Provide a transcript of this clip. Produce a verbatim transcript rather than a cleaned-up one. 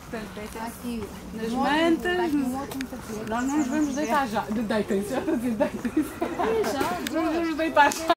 Portanto, deitem Aqui, nas um mantas. outro, um outro tapete. Nós não nos vamos deitar já. Deitem-se, já estou a dizer, deitem-se. Já, já. Não nos vamos deitar já.